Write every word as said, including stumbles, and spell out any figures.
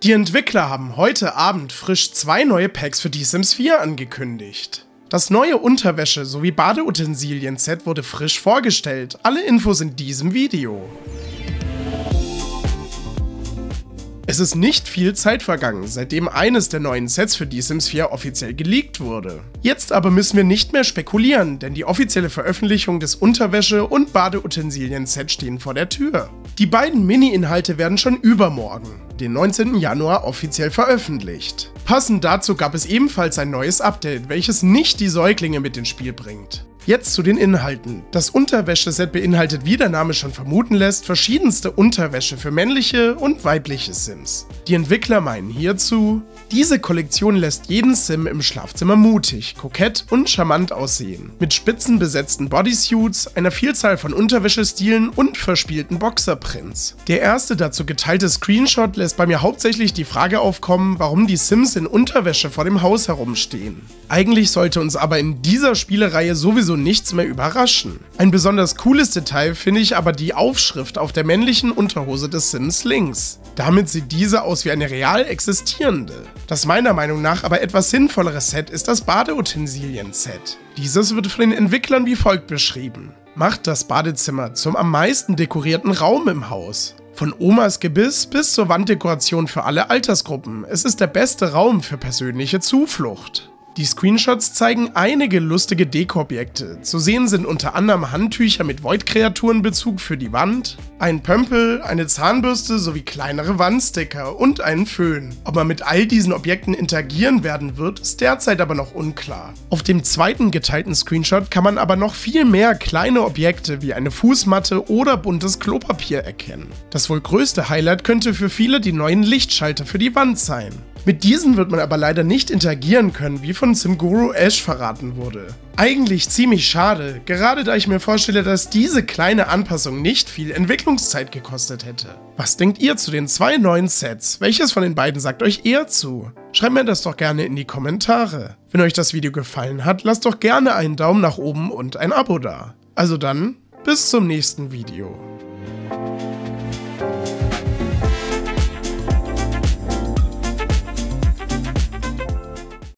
Die Entwickler haben heute Abend frisch zwei neue Packs für Die Sims vier angekündigt. Das neue Unterwäsche- sowie Badeutensilien-Set wurde frisch vorgestellt. Alle Infos in diesem Video. Es ist nicht viel Zeit vergangen, seitdem eines der neuen Sets für Die Sims vier offiziell geleakt wurde. Jetzt aber müssen wir nicht mehr spekulieren, denn die offizielle Veröffentlichung des Unterwäsche- und Badeutensilien-Sets stehen vor der Tür. Die beiden Mini-Inhalte werden schon übermorgen, den neunzehnten Januar, offiziell veröffentlicht. Passend dazu gab es ebenfalls ein neues Update, welches nicht die Säuglinge mit ins Spiel bringt. Jetzt zu den Inhalten. Das Unterwäscheset beinhaltet, wie der Name schon vermuten lässt, verschiedenste Unterwäsche für männliche und weibliche Sims. Die Entwickler meinen hierzu: Diese Kollektion lässt jeden Sim im Schlafzimmer mutig, kokett und charmant aussehen. Mit spitzenbesetzten Bodysuits, einer Vielzahl von Unterwäschestilen und verspielten Boxerprints. Der erste dazu geteilte Screenshot lässt bei mir hauptsächlich die Frage aufkommen, warum die Sims in Unterwäsche vor dem Haus herumstehen. Eigentlich sollte uns aber in dieser Spielereihe sowieso nichts mehr überraschen. Ein besonders cooles Detail finde ich aber die Aufschrift auf der männlichen Unterhose des Sims links. Damit sieht diese aus wie eine real existierende. Das meiner Meinung nach aber etwas sinnvollere Set ist das Badeutensilien-Set. Dieses wird von den Entwicklern wie folgt beschrieben: Macht das Badezimmer zum am meisten dekorierten Raum im Haus. Von Omas Gebiss bis zur Wanddekoration für alle Altersgruppen. Es ist der beste Raum für persönliche Zuflucht. Die Screenshots zeigen einige lustige Deko-Objekte. Zu sehen sind unter anderem Handtücher mit Void-Kreaturenbezug für die Wand, ein Pömpel, eine Zahnbürste sowie kleinere Wandsticker und einen Föhn. Ob man mit all diesen Objekten interagieren werden wird, ist derzeit aber noch unklar. Auf dem zweiten geteilten Screenshot kann man aber noch viel mehr kleine Objekte wie eine Fußmatte oder buntes Klopapier erkennen. Das wohl größte Highlight könnte für viele die neuen Lichtschalter für die Wand sein. Mit diesen wird man aber leider nicht interagieren können, wie von Simguru Ash verraten wurde. Eigentlich ziemlich schade, gerade da ich mir vorstelle, dass diese kleine Anpassung nicht viel Entwicklungszeit gekostet hätte. Was denkt ihr zu den zwei neuen Sets? Welches von den beiden sagt euch eher zu? Schreibt mir das doch gerne in die Kommentare. Wenn euch das Video gefallen hat, lasst doch gerne einen Daumen nach oben und ein Abo da. Also dann, bis zum nächsten Video.